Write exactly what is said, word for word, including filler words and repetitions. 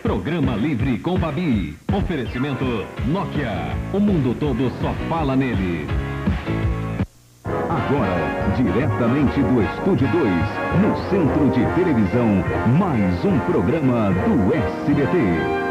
Programa Livre com Babi. Oferecimento Nokia. O mundo todo só fala nele. Agora, diretamente do Estúdio dois, no Centro de Televisão, mais um programa do S B T.